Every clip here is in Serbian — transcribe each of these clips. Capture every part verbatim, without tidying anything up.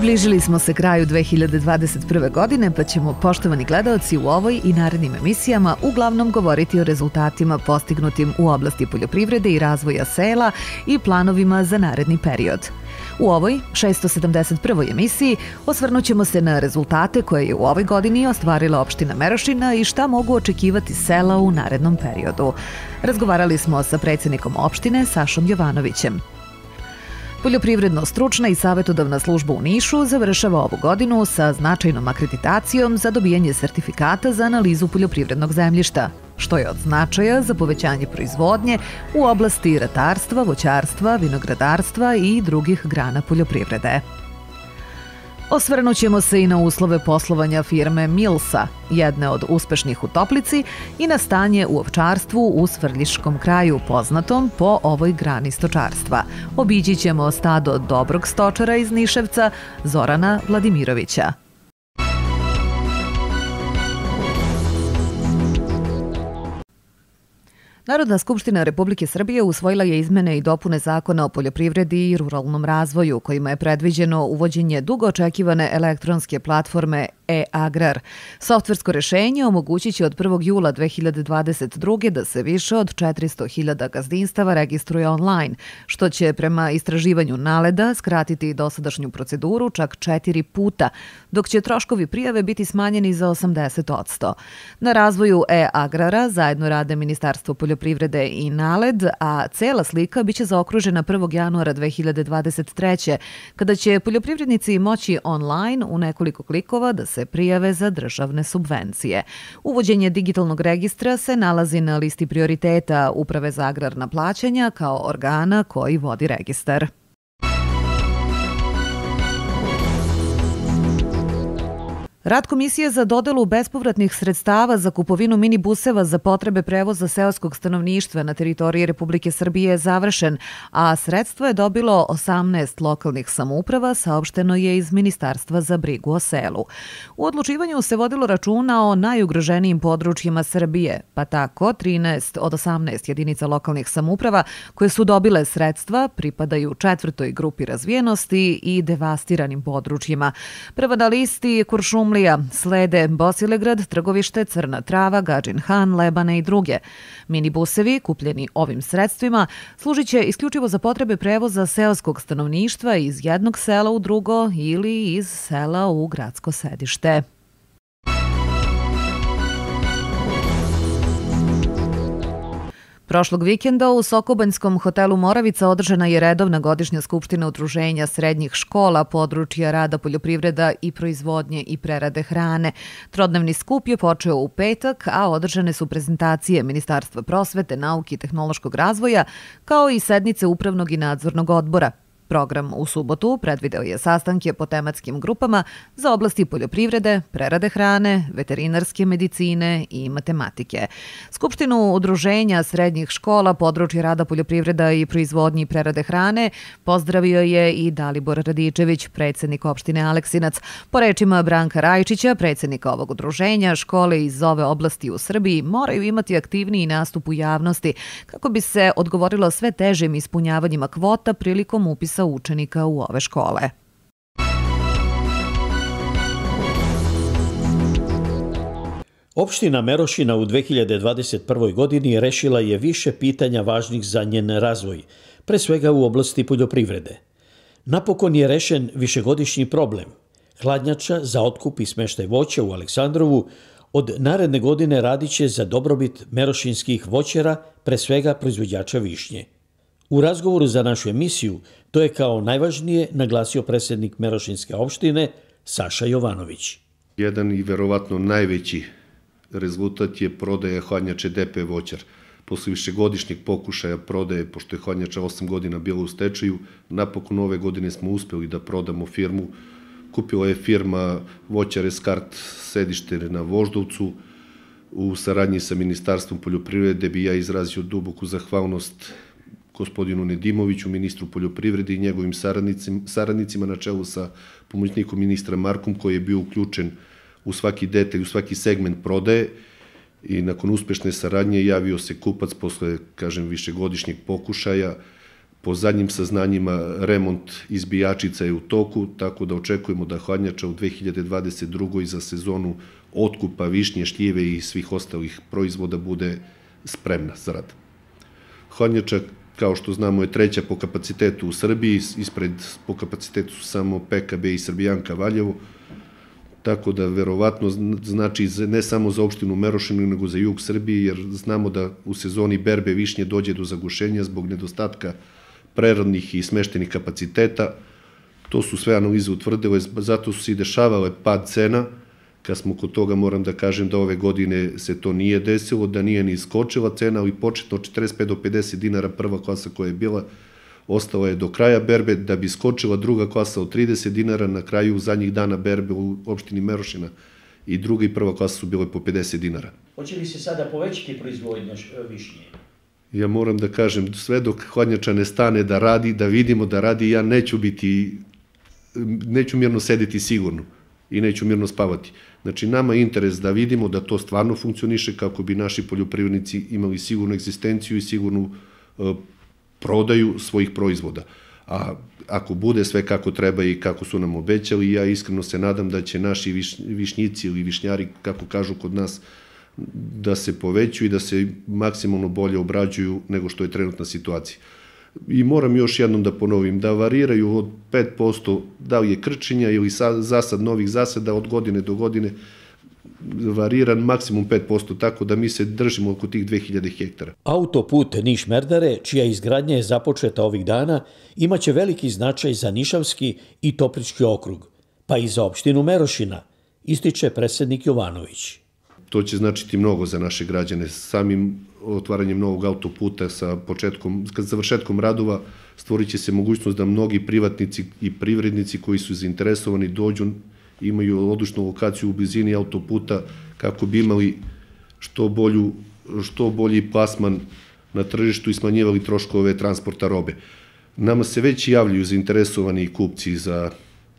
Približili smo se kraju dve hiljade dvadeset prve. godine, pa ćemo, poštovani gledaoci, u ovoj i narednim emisijama uglavnom govoriti o rezultatima postignutim u oblasti poljoprivrede i razvoja sela i planovima za naredni period. U ovoj šesto sedamdeset prvoj emisiji osvrnut ćemo se na rezultate koje je u ovoj godini ostvarila opština Merošina i šta mogu očekivati sela u narednom periodu. Razgovarali smo sa predsjednikom opštine Sašom Jovanovićem. Poljoprivredno-stručna i savjetodavna služba u Nišu završava ovu godinu sa značajnom akreditacijom za dobijanje sertifikata za analizu poljoprivrednog zemljišta, što je od značaja za povećanje proizvodnje u oblasti ratarstva, voćarstva, vinogradarstva i drugih grana poljoprivrede. Osvrnut ćemo se i na uslove poslovanja firme Milsa, jedne od uspešnih u Toplici, i na stanje u ovčarstvu u Svrljiškom kraju, poznatom po ovoj grani stočarstva. Obići ćemo stado dobrog stočara iz Niševca, Zorana Vladimirovića. Narodna skupština Republike Srbije usvojila je izmene i dopune Zakona o poljoprivredi i ruralnom razvoju, kojima je predviđeno uvođenje dugo očekivane elektronske platforme e-Agrar. Softversko rešenje omogućit će od prvog jula dve hiljade dvadeset druge. da se više od četiristo hiljada gazdinstava registruje online, što će prema istraživanju Naleda skratiti dosadašnju proceduru čak četiri puta, dok će troškovi prijave biti smanjeni za osamdeset posto. Na razvoju e-Agrara zajedno rade Ministarstvo poljoprivrede i Naled, a cela slika biće zaokružena prvog januara dve hiljade dvadeset treće. kada će poljoprivrednici moći online u nekoliko klikova da se prijave za državne subvencije. Uvođenje digitalnog registra se nalazi na listi prioriteta Uprave za agrarna plaćanja kao organa koji vodi registar. Rad Komisije za dodelu bespovratnih sredstava za kupovinu minibuseva za potrebe prevoza seoskog stanovništva na teritoriji Republike Srbije je završen, a sredstvo je dobilo osamnaest lokalnih samouprava, saopšteno je iz Ministarstva za brigu o selu. U odlučivanju se vodilo računa o najugroženijim područjima Srbije, pa tako trinaest od osamnaest jedinica lokalnih samouprava koje su dobile sredstva pripadaju četvrtoj grupi razvijenosti i devastiranim područjima. Prva na listi Kuršumlija, slede Bosilegrad, Trgovište, Crna Trava, Gadžin Han, Lebane i druge. Minibusevi, kupljeni ovim sredstvima, služit će isključivo za potrebe prevoza seoskog stanovništva iz jednog sela u drugo ili iz sela u gradsko sedište. Prošlog vikenda u Sokobanjskom hotelu Moravica održana je redovna godišnja skupština Udruženja srednjih škola područja rada poljoprivreda i proizvodnje i prerade hrane. Trodnevni skup je počeo u petak, a održane su prezentacije Ministarstva prosvete, nauke i tehnološkog razvoja, kao i sednice upravnog i nadzornog odbora. Program u subotu predvideo je sastanke po tematskim grupama za oblasti poljoprivrede, prerade hrane, veterinarske medicine i matematike. Skupštinu Udruženja srednjih škola područja rada poljoprivreda i proizvodnji i prerade hrane pozdravio je i Dalibor Radičević, predsjednik opštine Aleksinac. Po rečima Branka Rajčića, predsjednika ovog udruženja, škole iz ove oblasti u Srbiji moraju imati aktivniji nastup u javnosti kako bi se odgovorilo sve težim ispunjavanjima kvota prilikom upisa učenika u ove škole. Opština Merošina u dve hiljade dvadeset prvoj. godini rešila je više pitanja važnih za njen razvoj, pre svega u oblasti poljoprivrede. Napokon je rešen višegodišnji problem. Hladnjača za otkup i smeštaj voća u Aleksandrovu od naredne godine radiće za dobrobit merošinskih voćara, pre svega proizvođača višnje. U razgovoru za našu emisiju to je kao najvažnije naglasio predsjednik Merošinske opštine Saša Jovanović. Jedan i verovatno najveći rezultat je prodaja hladnjače D P voćar. Posle višegodišnjeg pokušaja prodaje, pošto je hladnjača osam godina bila u stečaju, napokon ove godine smo uspeli da prodamo firmu. Kupila je firma Voćar Eskart, sedište na Voždovcu. U saradnji sa Ministarstvom poljoprivrede bi ja izrazio duboku zahvalnost gospodinu Nedimoviću, ministru poljoprivrede i njegovim saradnicima na čelu sa pomoćnikom ministra Markom, koji je bio uključen u svaki detalj, u svaki segment prodaje, i nakon uspešne saradnje javio se kupac posle, kažem, višegodišnjeg pokušaja. Po zadnjim saznanjima, remont izbijačica je u toku, tako da očekujemo da hladnjača u dve hiljade dvadeset drugoj za sezonu otkupa višnje, šljive i svih ostalih proizvoda bude spremna za rad. Hladnjača, kao što znamo, je treća po kapacitetu u Srbiji, ispred po kapacitetu su samo P K B i Srbijanka Valjevo, tako da verovatno znači ne samo za opštinu Merošinu, nego za jug Srbije, jer znamo da u sezoni berbe višnje dođe do zagušenja zbog nedostatka preradnih i smeštenih kapaciteta. To su sve analize utvrdile, zato su se i dešavale pad cena. Kad smo kod toga, moram da kažem da ove godine se to nije desilo, da nije ni skočila cena, ali početno od četrdeset pet do pedeset dinara prva klasa koja je bila, ostala je do kraja berbe, da bi skočila druga klasa od trideset dinara, na kraju zadnjih dana berbe u opštini Merošina i druga i prva klasa su bile po pedeset dinara. Hoće li se sada povećati proizvodnja višnje? Ja moram da kažem, sve dok hladnjača ne stane da radi, da vidimo da radi, ja neću biti, neću mirno sedeti sigurno i neću mirno spavati. Znači, nama je interes da vidimo da to stvarno funkcioniše kako bi naši poljoprivrednici imali sigurnu egzistenciju i sigurnu uh, prodaju svojih proizvoda. A ako bude sve kako treba i kako su nam obećali, ja iskreno se nadam da će naši viš, višnjici ili višnjari, kako kažu kod nas, da se povećuju i da se maksimalno bolje obrađuju nego što je trenutna situacija. I moram još jednom da ponovim, da variraju od pet posto, da li je krčenja ili zasad novih zasada od godine do godine, variran maksimum pet posto, tako da mi se držimo oko tih dve hiljade hektara. Autoput Niš-Merdare, čija izgradnja je započeta ovih dana, imaće veliki značaj za Nišavski i Toplički okrug, pa i za opštinu Merošina, ističe predsednik Jovanović. To će značiti mnogo za naše građane. Samim otvaranjem novog autoputa sa početkom, sa završetkom radova stvorit će se mogućnost da mnogi privatnici i privrednici koji su zainteresovani dođu, imaju odličnu lokaciju u blizini autoputa kako bi imali što, bolju, što bolji plasman na tržištu i smanjivali troškove transporta robe. Nama se već javljaju zainteresovani kupci za,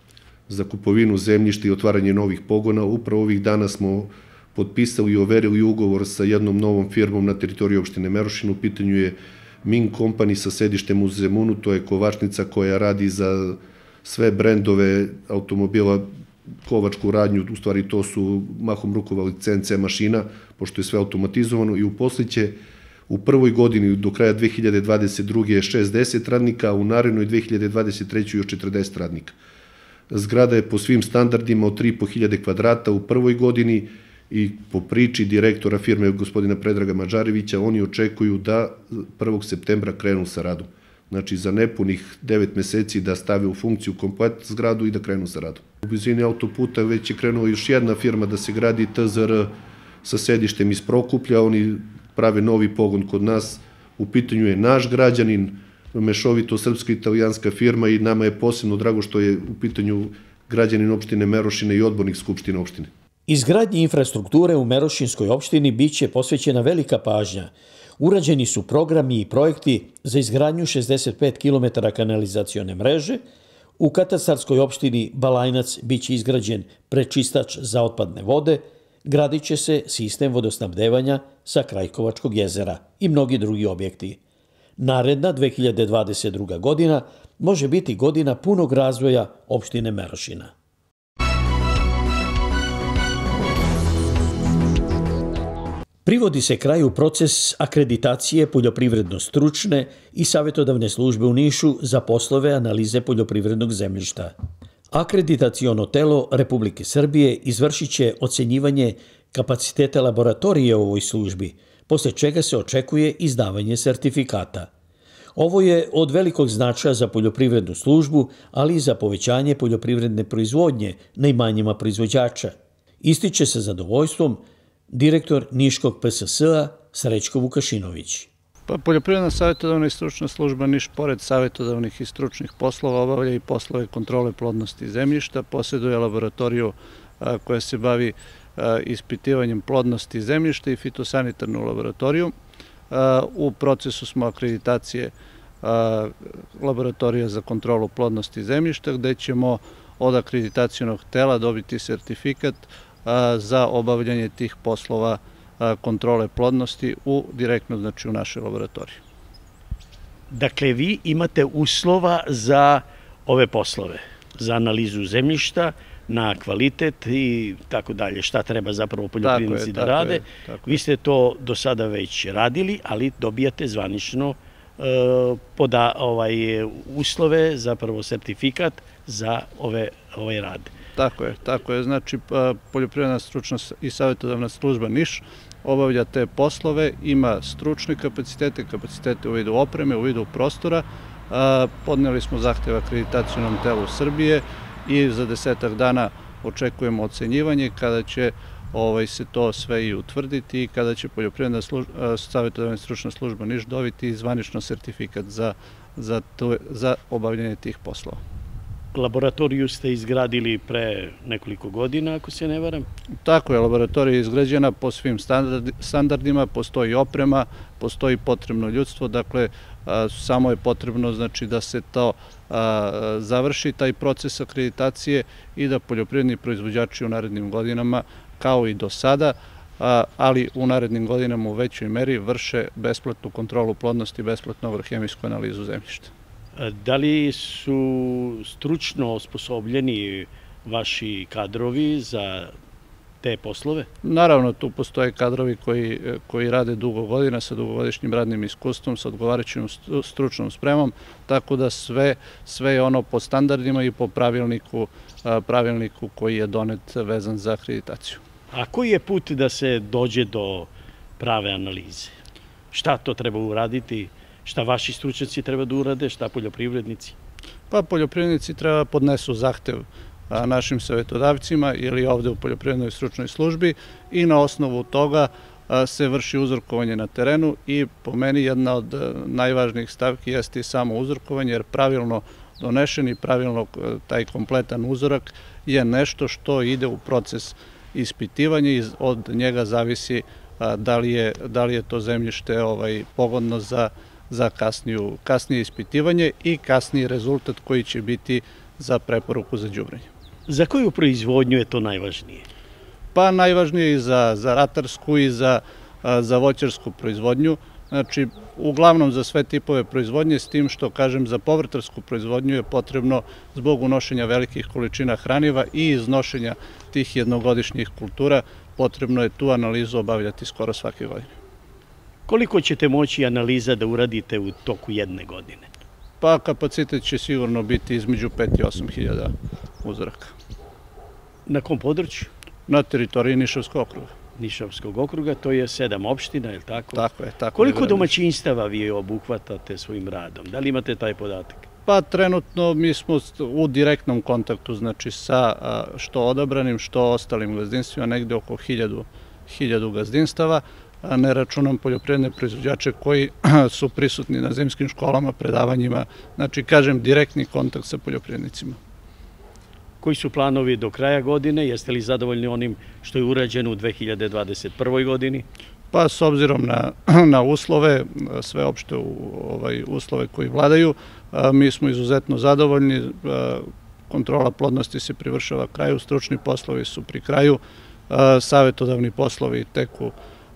za kupovinu zemljišta i otvaranje novih pogona. Upravo ovih dana smo potpisali i overili ugovor sa jednom novom firmom na teritoriji opštine Merošina. U pitanju je Min Company sa sedištem u Zemunu, to je kovačnica koja radi za sve brendove automobila, kovačku radnju, u stvari to su mahom rukovali C N C mašina, pošto je sve automatizovano, i uposliće u prvoj godini do kraja dve hiljade dvadeset druge je šezdeset radnika, a u narednoj dve hiljade dvadeset trećoj još četrdeset radnika. Zgrada je po svim standardima od tri i po hiljade kvadrata u prvoj godini i po priči direktora firme gospodina Predraga Mađarevića, oni očekuju da prvog septembra krenu sa radom. Znači, za nepunih devet meseci da stave u funkciju komplet zgradu i da krenu sa radom. U blizini autoputa već je krenula još jedna firma da se gradi T Z R sa sedištem iz Prokuplja, oni prave novi pogon kod nas. U pitanju je naš građanin, mešovito srpsko-italijanska firma, i nama je posebno drago što je u pitanju građanin opštine Merošine i odbornik Skupštine opštine. Izgradnji infrastrukture u Merošinskoj opštini biće posvećena velika pažnja. Urađeni su programi i projekti za izgradnju šezdeset pet kilometara kanalizacione mreže, u katastarskoj opštini Balajnac biće izgrađen prečistač za otpadne vode, gradit će se sistem vodosnabdevanja sa Krajkovačkog jezera i mnogi drugi objekti. Naredna dve hiljade dvadeset druga godina može biti godina punog razvoja opštine Merošina. Privodi se kraju proces akreditacije poljoprivredno-stručne i savjetodavne službe u Nišu za poslove analize poljoprivrednog zemljišta. Akreditaciono telo Republike Srbije izvršit će ocenjivanje kapaciteta laboratorije u ovoj službi, posle čega se očekuje izdavanje sertifikata. Ovo je od velikog značaja za poljoprivrednu službu, ali i za povećanje poljoprivredne proizvodnje na imanjima proizvođača. Ističe se zadovoljstvom direktor Niškog P S S-a Srećko Vukašinović. Pa, Poljoprivredna savjetodavna i stručna služba Niš, pored savjetodavnih i stručnih poslova, obavlja i poslove kontrole plodnosti zemljišta, posjeduje laboratoriju a, koja se bavi a, ispitivanjem plodnosti zemljišta i fitosanitarnu laboratoriju. A, u procesu smo akreditacije a, laboratorija za kontrolu plodnosti zemljišta, gde ćemo od akreditacionog tela dobiti sertifikat za obavljanje tih poslova kontrole plodnosti u direktno, znači u našoj laboratoriji. Dakle, vi imate uslova za ove poslove, za analizu zemljišta, na kvalitet i tako dalje, šta treba zapravo poljoprivrednici da rade. Vi ste to do sada već radili, ali dobijate zvanično uslove, zapravo sertifikat za ovaj rad. Tako je, tako je. Znači, Poljoprivredna stručna i savjetodavna služba Niš obavlja te poslove, ima stručne kapacitete, kapacitete u vidu opreme, u vidu prostora. Podneli smo zahtev akreditacionom telu Srbije i za desetak dana očekujemo ocenjivanje kada će se to sve i utvrditi i kada će Poljoprivredna savjetodavna stručna služba Niš dobiti zvanično sertifikat za obavljanje tih poslova. Laboratoriju ste izgradili pre nekoliko godina, ako se ne varam? Tako je, laboratorija je izgrađena po svim standardima, postoji oprema, postoji potrebno ljudstvo, dakle, samo je potrebno da se to završi, taj proces akreditacije i da poljoprivredni proizvođači u narednim godinama, kao i do sada, ali u narednim godinama u većoj meri vrše besplatnu kontrolu plodnosti, besplatnu agrohemijsku analizu zemljišta. Da li su stručno osposobljeni vaši kadrovi za te poslove? Naravno, tu postoje kadrovi koji rade dugo godina sa dugogodišnjim radnim iskustvom, sa odgovarajućim stručnom spremom, tako da sve je ono po standardima i po pravilniku koji je donet vezan za akreditaciju. A koji je put da se dođe do prave analize? Šta to treba uraditi? Šta vaši stručnjaci treba da urade, šta poljoprivrednici? Pa poljoprivrednici treba podnesu zahtev našim savjetodavcima ili ovde u Poljoprivrednoj stručnoj službi i na osnovu toga se vrši uzorkovanje na terenu i po meni jedna od najvažnijih stavki jeste i samo uzorkovanje, jer pravilno donešen i pravilno taj kompletan uzorak je nešto što ide u proces ispitivanja i od njega zavisi da li je to zemljište pogodno za za kasnije ispitivanje i kasniji rezultat koji će biti za preporuku za đubrenje. Za koju proizvodnju je to najvažnije? Pa najvažnije i za ratarsku i za voćarsku proizvodnju. Znači, uglavnom za sve tipove proizvodnje, s tim što, kažem, za povrtarsku proizvodnju je potrebno zbog unošenja velikih količina hraniva i iznošenja tih jednogodišnjih kultura, potrebno je tu analizu obavljati skoro svake godine. Koliko ćete moći analiza da uradite u toku jedne godine? Pa kapacitet će sigurno biti između pet i osam hiljada uzoraka. Na kom području? Na teritoriji Nišavskog okruga. Nišavskog okruga, to je sedam opština, je li tako? Tako je. Koliko domaćinstava vi obuhvatate svojim radom? Da li imate taj podatak? Pa trenutno mi smo u direktnom kontaktu, znači sa što odabranim, što ostalim gazdinstvima, negde oko hiljadu gazdinstava. Ne računam poljoprivredne proizvođače koji su prisutni na zimskim školama, predavanjima, znači, kažem, direktni kontakt sa poljoprivrednicima. Koji su planovi do kraja godine? Jeste li zadovoljni onim što je urađeno u dve hiljade dvadeset prvoj godini? Pa, s obzirom na uslove, sve opšte uslove koji vladaju, mi smo izuzetno zadovoljni. Kontrola plodnosti se privršava kraju, stručni poslovi su pri kraju, savjetodavni poslovi teku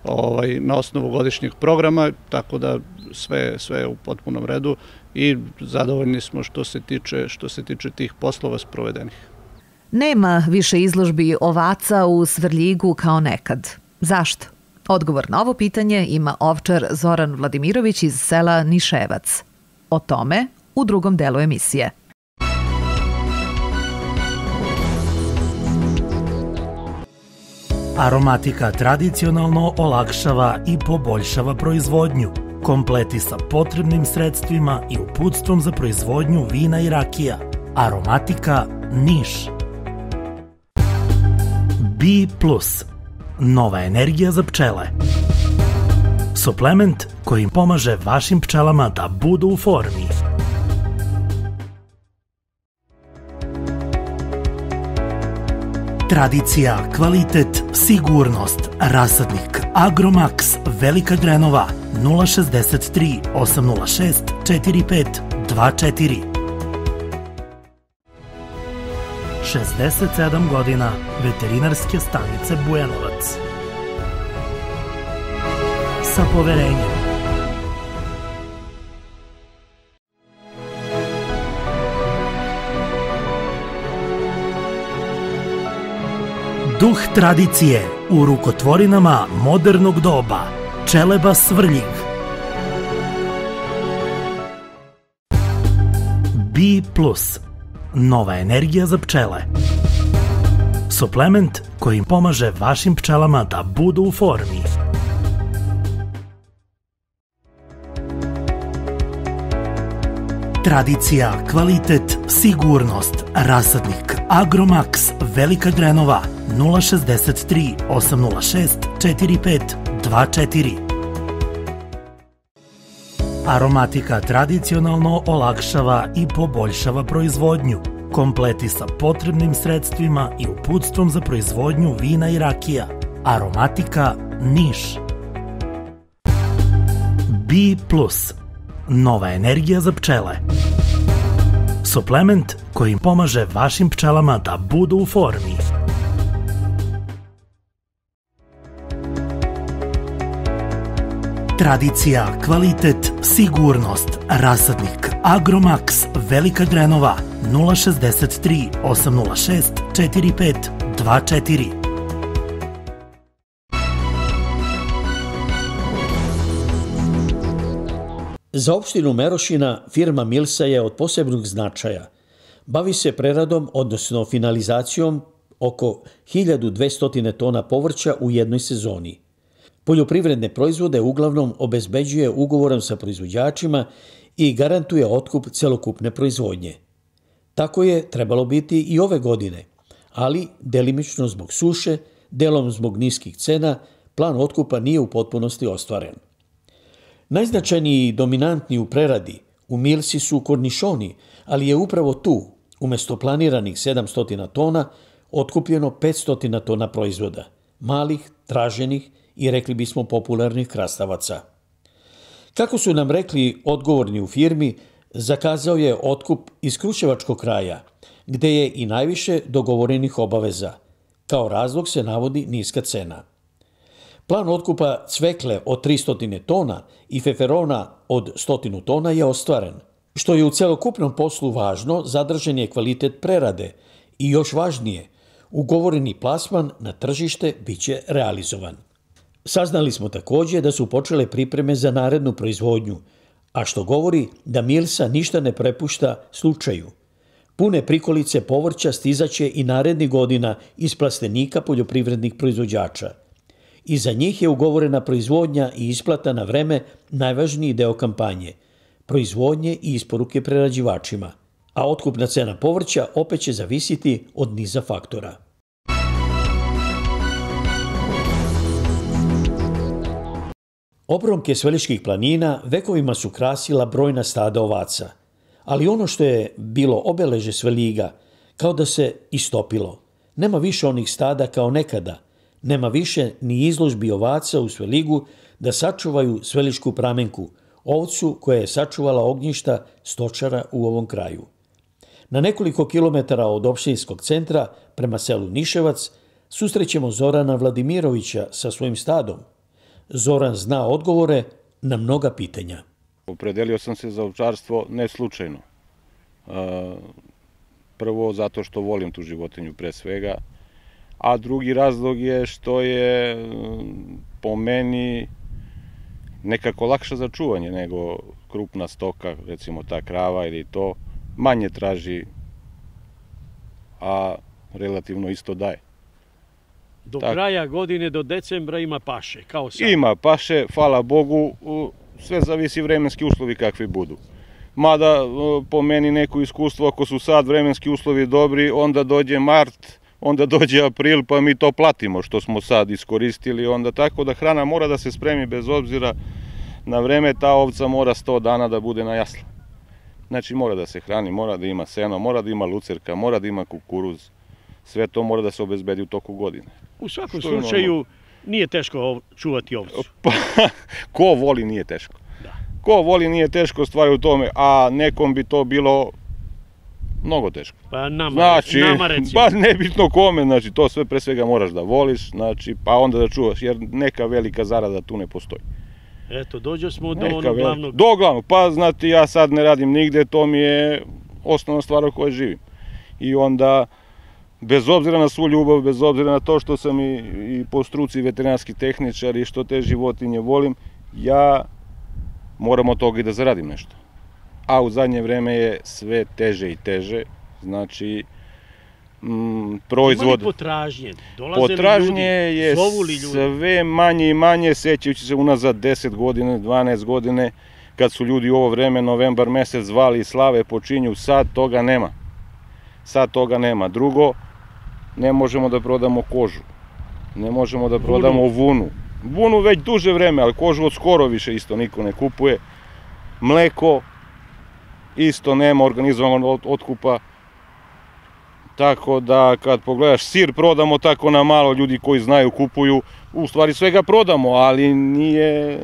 na osnovu godišnjeg programa, tako da sve je u potpunom redu i zadovoljni smo što se tiče tih poslova sprovedenih. Nema više izložbi ovaca u Svrljigu kao nekad. Zašto? Odgovor na ovo pitanje ima ovčar Zoran Vladimirović iz sela Niševac. O tome u drugom delu emisije. Aromatika tradicionalno olakšava i poboljšava proizvodnju, kompleti sa potrebnim sredstvima i uputstvom za proizvodnju vina i rakija. Aromatika Niš. B plus. Nova energija za pčele. Suplement koji pomaže vašim pčelama da budu u formi. Tradicija, kvalitet, sigurnost. Rasadnik Agromax Velika Drenova nula šezdeset tri osam nula šest četiri pet dva četiri. šezdeset sedam godina Veterinarske stanice Bujanovac. Sa poverenjem. Duh tradicije u rukotvorinama modernog doba. Čeleba Svrljig. B plus. Nova energija za pčele. Suplement koji pomaže vašim pčelama da budu u formi. Tradicija, kvalitet, sigurnost. Rasadnik Agromax Velika Drenova nula šezdeset tri osam nula šest četiri pet dva četiri. Aromatika tradicionalno olakšava i poboljšava proizvodnju. Kompleti sa potrebnim sredstvima i uputstvom za proizvodnju vina i rakija. Aromatika Niš. B plus. Nova energija za pčele. Suplement koji pomaže vašim pčelama da budu u formi. Tradicija, kvalitet, sigurnost. Rasadnik Agromax Velika Drenova nula šezdeset tri osam nula šest četiri pet dva četiri. Za opštinu Merošina firma Milsa je od posebnog značaja. Bavi se preradom, odnosno finalizacijom oko hiljadu dvesta tona povrća u jednoj sezoni. Poljoprivredne proizvode uglavnom obezbeđuje ugovorom sa proizvođačima i garantuje otkup celokupne proizvodnje. Tako je trebalo biti i ove godine, ali delimično zbog suše, delom zbog niskih cena, plan otkupa nije u potpunosti ostvaren. Najznačajniji i dominantni u preradi u Milsi su kornišoni, ali je upravo tu, umesto planiranih sedamsto tona, otkupljeno petsto tona proizvoda, malih, traženih i rekli bismo popularnih krastavaca. Kako su nam rekli odgovorni u firmi, zakazao je otkup iz Kruševačkog kraja, gde je i najviše dogovorenih obaveza. Kao razlog se navodi niska cena. Plan otkupa cvekle od tristo tona i feferona od sto tona je ostvaren. Što je u celokupnom poslu važno, zadržan je kvalitet prerade i još važnije, ugovoreni plasman na tržište biće realizovan. Saznali smo također da su počele pripreme za narednu proizvodnju, a što govori da Milsa ništa ne prepušta slučaju. Pune prikolice povrća stizaće i narednih godina iz plastenika poljoprivrednih proizvođača. I za njih je ugovorena proizvodnja i isplata na vreme najvažniji deo kampanje, proizvodnje i isporuke prerađivačima, a otkupna cena povrća opet će zavisiti od niza faktora. Obronke Svrljiških planina vekovima su krasila brojna stada ovaca, ali ono što je bilo obeleže Svrljiga, kao da se istopilo. Nema više onih stada kao nekada, nema više ni izložbi ovaca u Svrljigu da sačuvaju Svrljišku pramenku, ovcu koja je sačuvala ognjišta stočara u ovom kraju. Na nekoliko kilometara od opštinskog centra prema selu Niševac susrećemo Zorana Vladimirovića sa svojim stadom. Zoran zna odgovore na mnoga pitanja. Opredelio sam se za ovčarstvo ne slučajno. Prvo zato što volim tu životinju pre svega, a drugi razlog je što je po meni nekako lakša za čuvanje nego krupna stoka, recimo ta krava ili to, manje traži, a relativno isto daje. Do kraja godine, do decembra ima paše, kao sad. Ima paše, hvala Bogu, sve zavisi vremenski uslovi kakvi budu. Mada, po meni neko iskustvo, ako su sad vremenski uslovi dobri, onda dođe mart, onda dođe april, pa mi to platimo što smo sad iskoristili. Onda tako da hrana mora da se spremi bez obzira na vreme, ta ovca mora sto dana da bude na jasla. Znači mora da se hrani, mora da ima seno, mora da ima lucerka, mora da ima kukuruz. Sve to mora da se obezbedi u toku godine. U svakom slučaju nije teško čuvati ovcu. Pa, ko voli nije teško. Ko voli nije teško, stvar je u tome, a nekom bi to bilo mnogo teško. Pa nama, znači, nama recimo. Pa nebitno kome, znači to sve pre svega moraš da voliš, znači, pa onda da čuvaš, jer neka velika zarada tu ne postoji. Eto, dođo smo do onog glavnog... Do glavnog, pa znate, ja sad ne radim nigde, to mi je osnovna stvar o kojoj živim. I onda bez obzira na svu ljubav, bez obzira na to što sam i, i po struci veterinarski tehničar i što te životinje volim, ja moram od toga i da zaradim nešto. A u zadnje vreme je sve teže i teže, znači mm, proizvod... Ima li potražnje? Dolaze potražnje li ljudi? je Zovu li ljudi? Sve manje i manje, sećajući se unazad deset godine, dvanaest godine, kad su ljudi u ovo vreme, novembar mesec, zvali slave počinju, sad toga nema. Sad toga nema. Drugo, ne možemo da prodamo kožu. Ne možemo da prodamo vunu. Vunu već duže vreme, ali kožu od skoro više isto niko ne kupuje. Mleko isto nema organizovanog otkupa. Tako da kad pogledaš, sir prodamo tako na malo, ljudi koji znaju kupuju. U stvari sve ga prodamo, ali nije,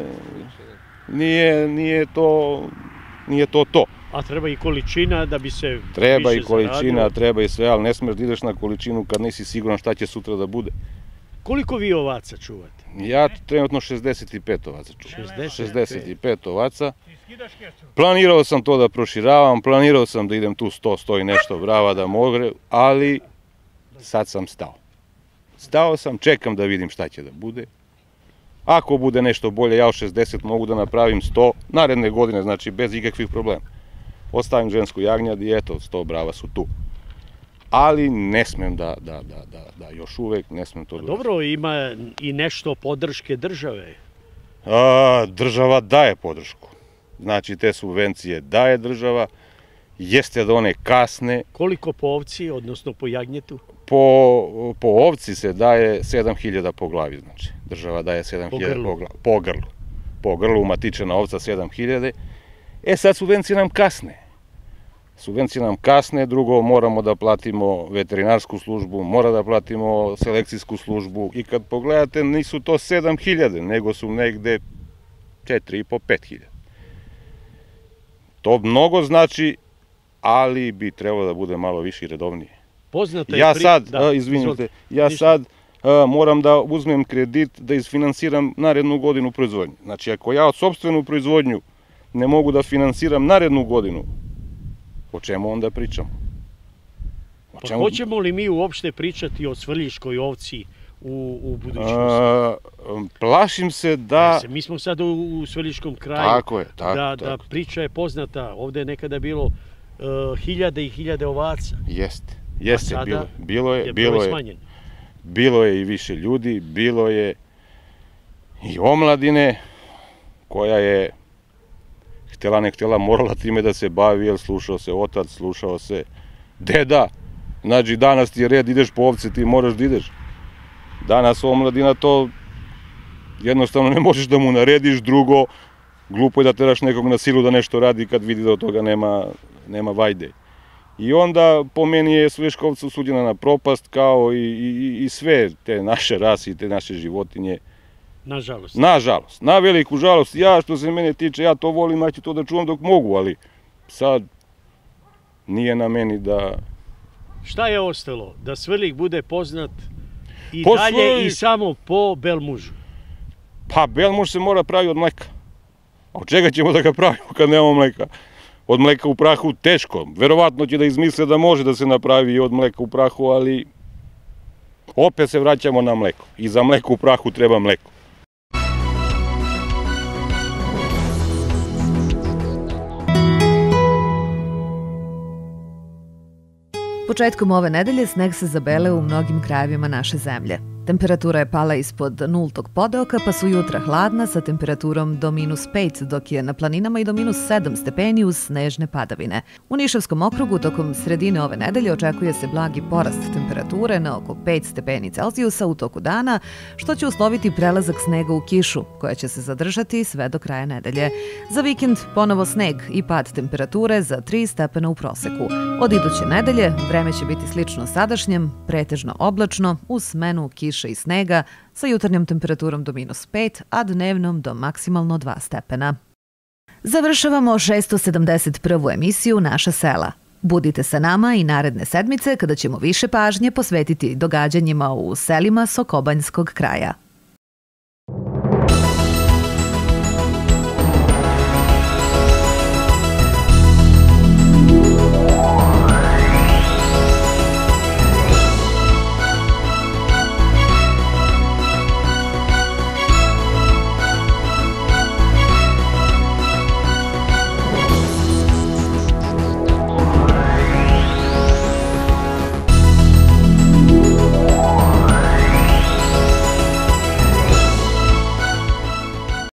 nije, nije to, nije to to. A treba i količina da bi se Treba više i količina, zaradilo. treba i sve, ali ne smeš da ideš na količinu kad nisi siguran šta će sutra da bude. Koliko vi ovaca čuvate? Ja trenutno šezdeset pet ovaca čuvam. šezdeset pet. šezdeset pet ovaca. Planirao sam to da proširavam, planirao sam da idem tu sto, sto i nešto brava da mogre, ali sad sam stao. Stao sam, čekam da vidim šta će da bude. Ako bude nešto bolje, ja od šezdeset mogu da napravim sto naredne godine, znači bez ikakvih problema. Ostavim žensku jagnjad i eto, sto brava su tu. Ali ne smem da, da, da, da, da još uvek ne smem to da... Dobro, ima i nešto podrške države. A, država daje podršku. Znači, te subvencije daje država, jeste da one kasne. Koliko po ovci, odnosno po jagnjetu? Po, po ovci se daje sedam hiljada po glavi, znači. Država daje sedam hiljada po glavi. Po grlu. Po grlu, matičena ovca sedam hiljada. E sad subvencije nam kasne. Subvencije nam kasne, drugo moramo da platimo veterinarsku službu, mora da platimo selekcijsku službu i kad pogledate nisu to sedam hiljada, nego su negde četiri i po, pet hiljada. To mnogo znači, ali bi trebalo da bude malo više i redovnije. Poznata je Ja pri- sad, da, a, izvinite, izvolite. ja Ništa. sad a, moram da uzmem kredit da isfinansiram narednu godinu proizvodnje. Znači, ako ja od sopstvenu proizvodnju ne mogu da finansiram narednu godinu, o čemu onda pričamo? O Pa čemu- hoćemo li mi uopšte pričati o svrljiškoj ovci u, u budućnosti? A, plašim se da... Se, mi smo sad u, u svrljiškom kraju. Tako je, tako, da, da tako. priča je poznata. Ovde je nekada bilo uh, hiljade i hiljade ovaca. Jeste, jeste, sada bilo, bilo je, je bilo broj je, smanjen. bilo je i više ljudi, bilo je i omladine koja je htjela ne htjela morala time da se bavi, jer slušao se otac, slušao se deda. Znači danas ti je red, ideš po ovce, ti moraš da ideš. Danas omladina to jednostavno ne možeš da mu narediš, drugo glupo je da teraš nekog na silu da nešto radi kad vidi da od toga nema, nema vajde. I onda po meni je Svrljiška suđena na propast, kao i, i, i sve te naše rase i te naše životinje. Nažalost. Nažalost, na veliku žalost. Ja, što se mene tiče, ja to volim, ja ću to da čuvam dok mogu, ali sad nije na meni da... Šta je ostalo? Da Svrljig bude poznat i Po dalje svojoj- i samo po belmužu. Pa belmuž se mora pravi od mleka. A od čega ćemo da ga pravimo kad nemamo mleka? Od mleka u prahu teško. Verovatno će da izmisle da može da se napravi i od mleka u prahu, ali opet se vraćamo na mleko. I za mleko u prahu treba mleko. Početkom ove nedelje sneg se zabeleo u mnogim krajevima naše zemlje. Temperatura je pala ispod nultog podeoka, pa su jutra hladna sa temperaturom do minus pet, dok je na planinama i do minus sedam stepeni uz snežne padavine. U Nišavskom okrugu tokom sredine ove nedelje očekuje se blagi porast temperature na oko pet stepeni Celzijusa u toku dana, što će usloviti prelazak snega u kišu, koja će se zadržati sve do kraja nedelje. Za vikend ponovo sneg i pad temperature za tri stepena u proseku. Od iduće nedelje vreme će biti slično sadašnjem, pretežno oblačno, uz smenu kiša i snega, sa jutarnjom temperaturom do minus pet, a dnevnom do maksimalno dva stepena. Završavamo šesto sedamdeset prvu emisiju Naša sela. Budite sa nama i naredne sedmice kada ćemo više pažnje posvetiti događanjima u selima Sokobanjskog kraja.